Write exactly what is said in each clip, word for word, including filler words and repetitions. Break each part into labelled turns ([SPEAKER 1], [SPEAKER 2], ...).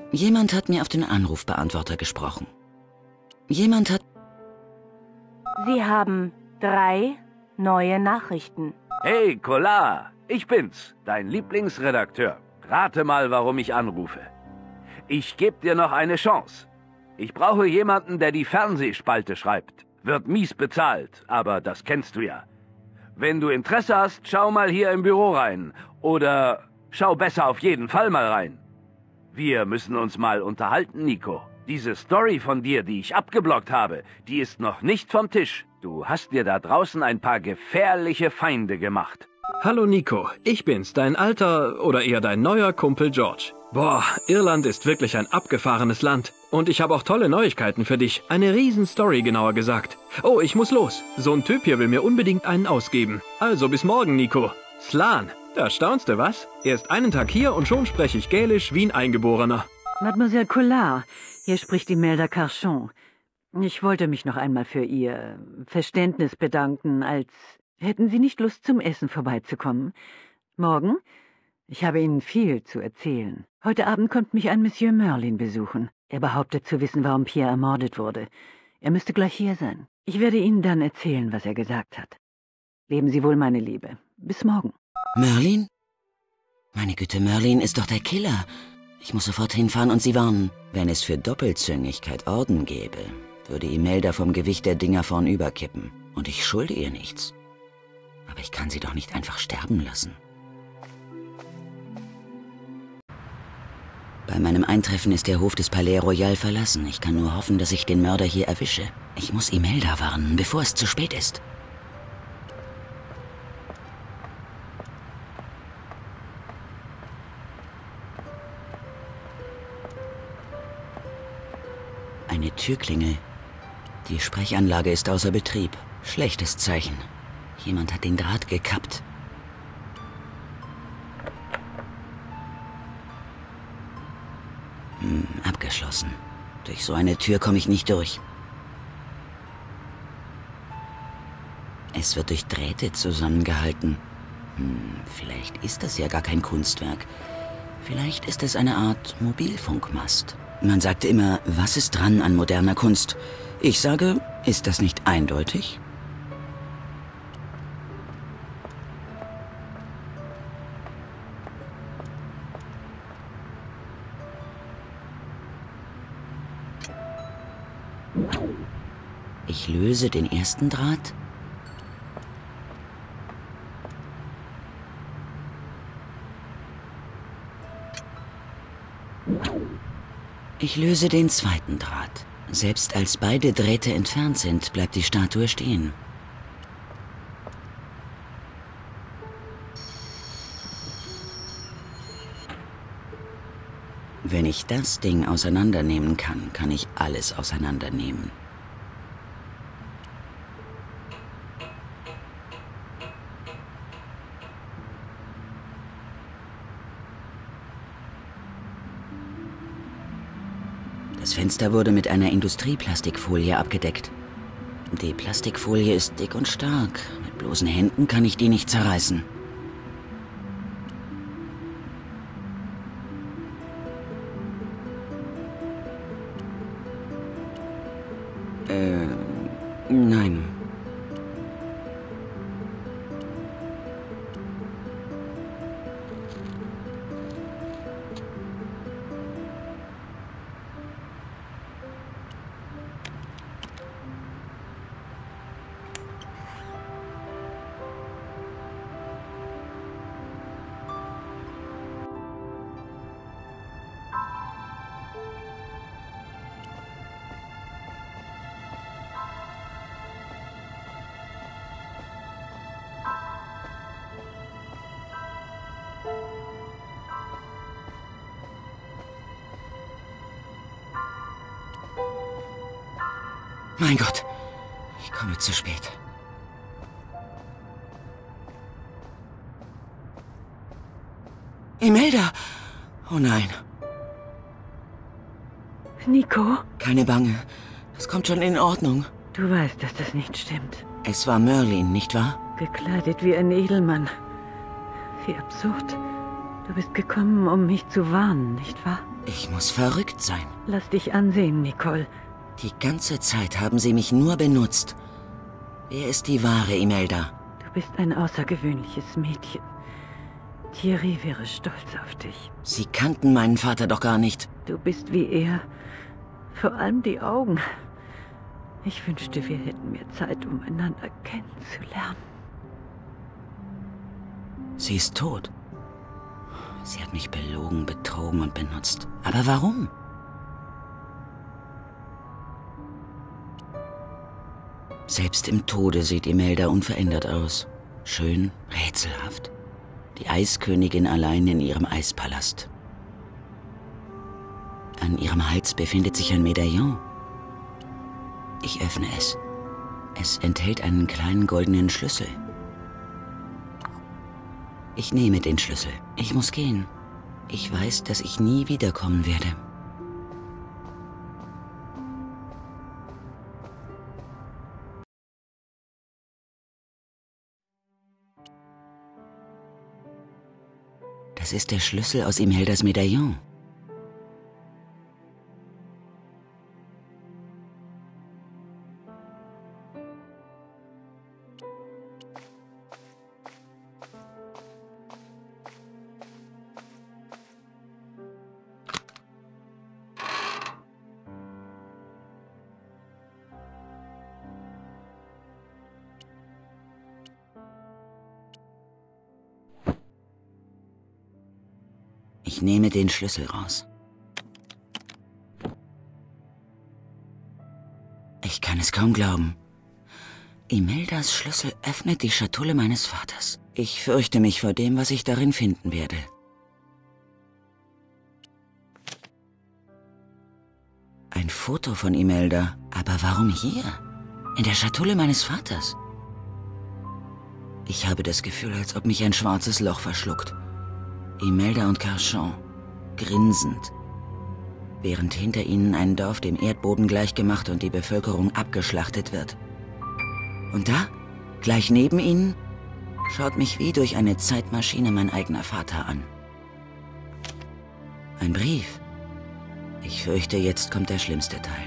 [SPEAKER 1] Jemand hat mir auf den Anrufbeantworter gesprochen. Jemand hat...
[SPEAKER 2] Sie haben drei neue Nachrichten.
[SPEAKER 3] Hey, Kolar, ich bin's, dein Lieblingsredakteur. Rate mal, warum ich anrufe. Ich gebe dir noch eine Chance. Ich brauche jemanden, der die Fernsehspalte schreibt. Wird mies bezahlt, aber das kennst du ja. Wenn du Interesse hast, schau mal hier im Büro rein. Oder schau besser auf jeden Fall mal rein. Wir müssen uns mal unterhalten, Nico. Diese Story von dir, die ich abgeblockt habe, die ist noch nicht vom Tisch. Du hast dir da draußen ein paar gefährliche Feinde gemacht.
[SPEAKER 4] Hallo Nico, ich bin's, dein alter oder eher dein neuer Kumpel George. Boah, Irland ist wirklich ein abgefahrenes Land. Und ich habe auch tolle Neuigkeiten für dich. Eine Riesenstory, genauer gesagt. Oh, ich muss los. So ein Typ hier will mir unbedingt einen ausgeben. Also bis morgen, Nico. Slan, da staunst du, was? Erst einen Tag hier und schon spreche ich Gälisch wie ein Eingeborener.
[SPEAKER 5] Mademoiselle Collard, hier spricht Imelda Carchon. Ich wollte mich noch einmal für Ihr Verständnis bedanken, als hätten Sie nicht Lust, zum Essen vorbeizukommen. Morgen? Ich habe Ihnen viel zu erzählen. Heute Abend kommt mich ein Monsieur Merlin besuchen. Er behauptet zu wissen, warum Pierre ermordet wurde. Er müsste gleich hier sein. Ich werde Ihnen dann erzählen, was er gesagt hat. Leben Sie wohl, meine Liebe. Bis morgen.
[SPEAKER 1] Merlin? Meine Güte, Merlin ist doch der Killer. Ich muss sofort hinfahren und Sie warnen. Wenn es für Doppelzüngigkeit Orden gäbe, würde Imelda vom Gewicht der Dinger vornüber kippen. Und ich schulde ihr nichts. Aber ich kann sie doch nicht einfach sterben lassen. Bei meinem Eintreffen ist der Hof des Palais Royal verlassen. Ich kann nur hoffen, dass ich den Mörder hier erwische. Ich muss Imelda warnen, bevor es zu spät ist. Eine Türklingel. Die Sprechanlage ist außer Betrieb. Schlechtes Zeichen. Jemand hat den Draht gekappt. Hm, abgeschlossen. Durch so eine Tür komme ich nicht durch. Es wird durch Drähte zusammengehalten. Hm, vielleicht ist das ja gar kein Kunstwerk. Vielleicht ist es eine Art Mobilfunkmast. Man sagt immer, was ist dran an moderner Kunst? Ich sage, ist das nicht eindeutig? Ich löse den ersten Draht. Ich löse den zweiten Draht. Selbst als beide Drähte entfernt sind, bleibt die Statue stehen. Wenn ich das Ding auseinandernehmen kann, kann ich alles auseinandernehmen. Das Fenster wurde mit einer Industrieplastikfolie abgedeckt. Die Plastikfolie ist dick und stark. Mit bloßen Händen kann ich die nicht zerreißen. Äh, nein. Mein Gott, ich komme zu spät. Imelda! Oh nein.
[SPEAKER 5] Nico?
[SPEAKER 1] Keine Bange. Das kommt schon in Ordnung.
[SPEAKER 5] Du weißt, dass das nicht stimmt.
[SPEAKER 1] Es war Merlin, nicht wahr?
[SPEAKER 5] Gekleidet wie ein Edelmann. Wie absurd. Du bist gekommen, um mich zu warnen, nicht wahr?
[SPEAKER 1] Ich muss verrückt sein.
[SPEAKER 5] Lass dich ansehen, Nicole.
[SPEAKER 1] Die ganze Zeit haben sie mich nur benutzt. Wer ist die wahre Imelda?
[SPEAKER 5] Du bist ein außergewöhnliches Mädchen. Thierry wäre stolz auf dich.
[SPEAKER 1] Sie kannten meinen Vater doch gar nicht.
[SPEAKER 5] Du bist wie er. Vor allem die Augen. Ich wünschte, wir hätten mehr Zeit, um einander kennenzulernen.
[SPEAKER 1] Sie ist tot. Sie hat mich belogen, betrogen und benutzt. Aber warum? Selbst im Tode sieht Imelda unverändert aus. Schön, rätselhaft. Die Eiskönigin allein in ihrem Eispalast. An ihrem Hals befindet sich ein Medaillon. Ich öffne es. Es enthält einen kleinen goldenen Schlüssel. Ich nehme den Schlüssel. Ich muss gehen. Ich weiß, dass ich nie wiederkommen werde. Das ist der Schlüssel aus Imeldas Medaillon. Ich nehme den Schlüssel raus. Ich kann es kaum glauben. Imeldas Schlüssel öffnet die Schatulle meines Vaters. Ich fürchte mich vor dem, was ich darin finden werde. Ein Foto von Imelda. Aber warum hier? In der Schatulle meines Vaters? Ich habe das Gefühl, als ob mich ein schwarzes Loch verschluckt. Imelda und Carchon, grinsend, während hinter ihnen ein Dorf dem Erdboden gleichgemacht und die Bevölkerung abgeschlachtet wird. Und da, gleich neben ihnen, schaut mich wie durch eine Zeitmaschine mein eigener Vater an. Ein Brief. Ich fürchte, jetzt kommt der schlimmste Teil.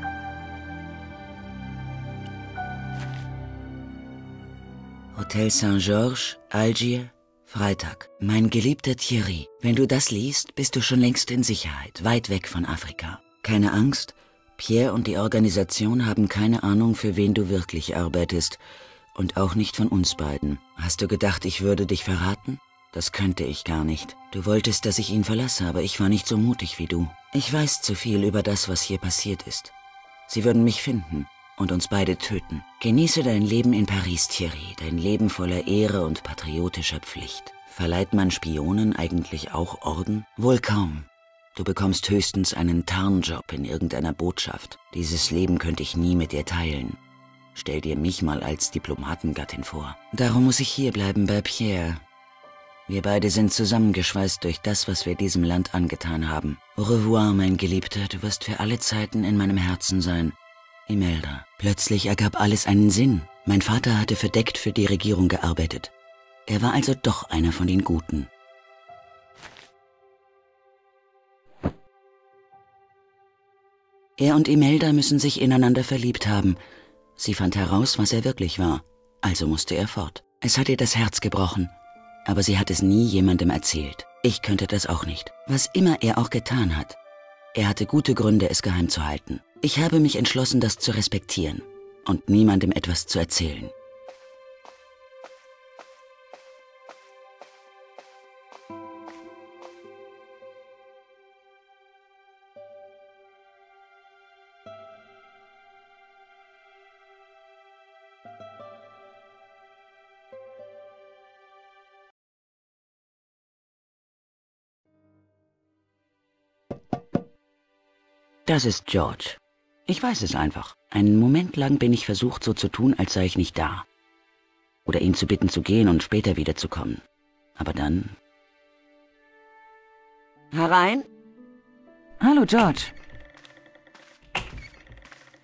[SPEAKER 1] Hotel Saint-Georges, Algier, Freitag. Mein geliebter Thierry, wenn du das liest, bist du schon längst in Sicherheit, weit weg von Afrika. Keine Angst, Pierre und die Organisation haben keine Ahnung, für wen du wirklich arbeitest. Und auch nicht von uns beiden. Hast du gedacht, ich würde dich verraten? Das könnte ich gar nicht. Du wolltest, dass ich ihn verlasse, aber ich war nicht so mutig wie du. Ich weiß zu viel über das, was hier passiert ist. Sie würden mich finden und uns beide töten. Genieße dein Leben in Paris, Thierry, dein Leben voller Ehre und patriotischer Pflicht. Verleiht man Spionen eigentlich auch Orden? Wohl kaum. Du bekommst höchstens einen Tarnjob in irgendeiner Botschaft. Dieses Leben könnte ich nie mit dir teilen. Stell dir mich mal als Diplomatengattin vor. Darum muss ich hierbleiben bei Pierre. Wir beide sind zusammengeschweißt durch das, was wir diesem Land angetan haben. Au revoir, mein Geliebter, du wirst für alle Zeiten in meinem Herzen sein. Imelda. Plötzlich ergab alles einen Sinn. Mein Vater hatte verdeckt für die Regierung gearbeitet. Er war also doch einer von den Guten. Er und Imelda müssen sich ineinander verliebt haben. Sie fand heraus, was er wirklich war. Also musste er fort. Es hat ihr das Herz gebrochen. Aber sie hat es nie jemandem erzählt. Ich könnte das auch nicht. Was immer er auch getan hat. Er hatte gute Gründe, es geheim zu halten. Ich habe mich entschlossen, das zu respektieren und niemandem etwas zu erzählen. Das ist George. Ich weiß es einfach. Einen Moment lang bin ich versucht, so zu tun, als sei ich nicht da. Oder ihn zu bitten, zu gehen und später wiederzukommen. Aber dann... Herein?
[SPEAKER 6] Hallo, George.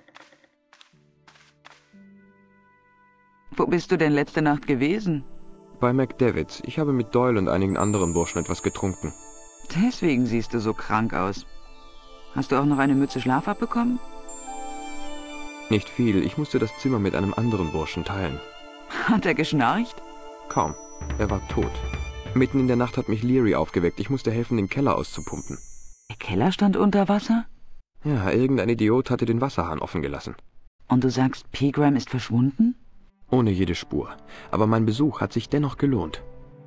[SPEAKER 6] Wo bist du denn letzte Nacht gewesen?
[SPEAKER 7] Bei McDavids. Ich habe mit Doyle und einigen anderen Burschen etwas getrunken.
[SPEAKER 6] Deswegen siehst du so krank aus. Hast du auch noch eine Mütze Schlaf abbekommen?
[SPEAKER 7] Nicht viel. Ich musste das Zimmer mit einem anderen Burschen teilen.
[SPEAKER 6] Hat er geschnarcht?
[SPEAKER 7] Kaum. Er war tot. Mitten in der Nacht hat mich Leary aufgeweckt. Ich musste helfen, den Keller auszupumpen.
[SPEAKER 6] Der Keller stand unter Wasser?
[SPEAKER 7] Ja, irgendein Idiot hatte den Wasserhahn offen gelassen.
[SPEAKER 6] Und du sagst, Pegram ist verschwunden?
[SPEAKER 7] Ohne jede Spur. Aber mein Besuch hat sich dennoch gelohnt.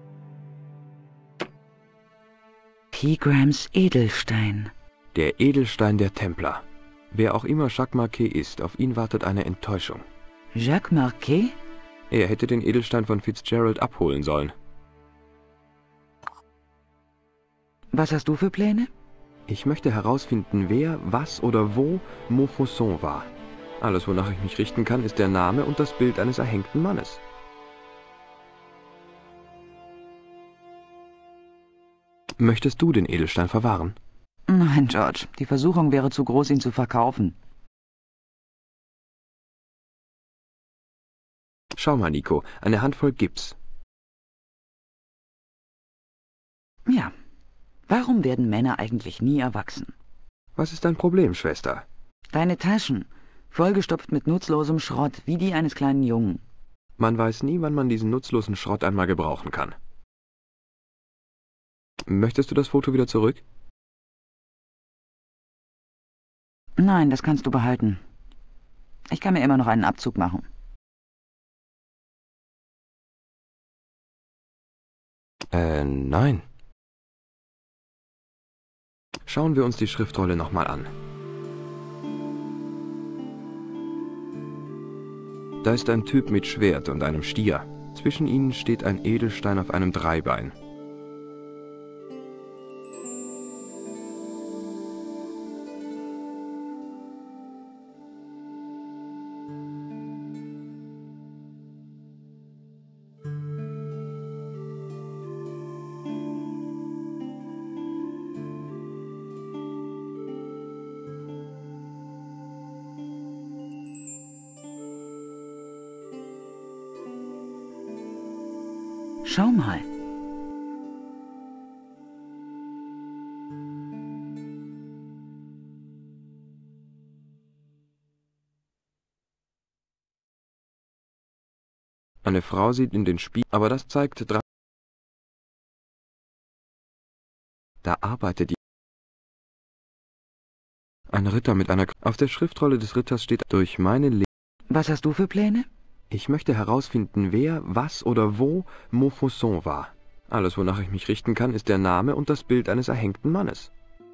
[SPEAKER 6] Pegrams Edelstein.
[SPEAKER 7] Der Edelstein der Templer. Wer auch immer Jacques Marquet ist, auf ihn wartet eine Enttäuschung.
[SPEAKER 6] Jacques Marquet?
[SPEAKER 7] Er hätte den Edelstein von Fitzgerald abholen sollen.
[SPEAKER 6] Was hast du für Pläne?
[SPEAKER 7] Ich möchte herausfinden, wer, was oder wo Montfaucon war. Alles, wonach ich mich richten kann, ist der Name und das Bild eines erhängten Mannes. Möchtest du den Edelstein verwahren?
[SPEAKER 6] Nein, George. Die Versuchung wäre zu groß, ihn zu verkaufen.
[SPEAKER 7] Schau mal, Nico, eine Handvoll Gips.
[SPEAKER 6] Ja. Warum werden Männer eigentlich nie erwachsen?
[SPEAKER 7] Was ist dein Problem, Schwester?
[SPEAKER 6] Deine Taschen, vollgestopft mit nutzlosem Schrott, wie die eines kleinen Jungen.
[SPEAKER 7] Man weiß nie, wann man diesen nutzlosen Schrott einmal gebrauchen kann. Möchtest du das Foto wieder zurück?
[SPEAKER 6] Nein, das kannst du behalten. Ich kann mir immer noch einen Abzug machen.
[SPEAKER 7] Äh, nein. Schauen wir uns die Schriftrolle nochmal an. Da ist ein Typ mit Schwert und einem Stier. Zwischen ihnen steht ein Edelstein auf einem Dreibein.
[SPEAKER 6] Schau mal.
[SPEAKER 7] Eine Frau sieht in den Spiegel, aber das zeigt drei. Da arbeitet ein Ritter mit einer. Auf der Schriftrolle des Ritters steht durch meine Le.
[SPEAKER 6] Was hast du für Pläne?
[SPEAKER 7] Ich möchte herausfinden, wer, was oder wo Montfaucon war. Alles, wonach ich mich richten kann, ist der Name und das Bild eines erhängten Mannes.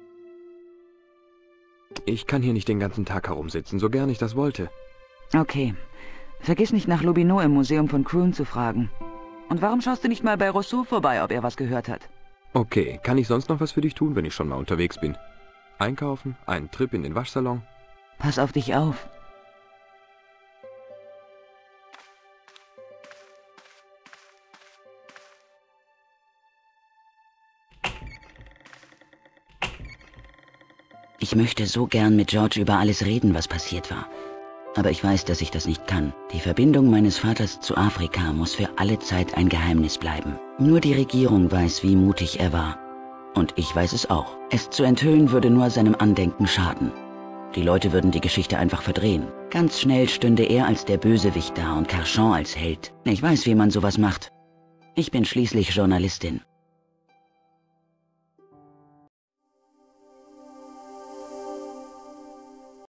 [SPEAKER 7] Ich kann hier nicht den ganzen Tag herumsitzen, so gern ich das wollte.
[SPEAKER 6] Okay. Vergiss nicht, nach Lobineau im Museum von Croon zu fragen. Und warum schaust du nicht mal bei Rousseau vorbei, ob er was gehört hat?
[SPEAKER 7] Okay, kann ich sonst noch was für dich tun, wenn ich schon mal unterwegs bin? Einkaufen, einen Trip in den Waschsalon?
[SPEAKER 6] Pass auf dich auf.
[SPEAKER 1] Ich möchte so gern mit George über alles reden, was passiert war. Aber ich weiß, dass ich das nicht kann. Die Verbindung meines Vaters zu Afrika muss für alle Zeit ein Geheimnis bleiben. Nur die Regierung weiß, wie mutig er war. Und ich weiß es auch. Es zu enthüllen würde nur seinem Andenken schaden. Die Leute würden die Geschichte einfach verdrehen. Ganz schnell stünde er als der Bösewicht da und Carchon als Held. Ich weiß, wie man sowas macht. Ich bin schließlich Journalistin.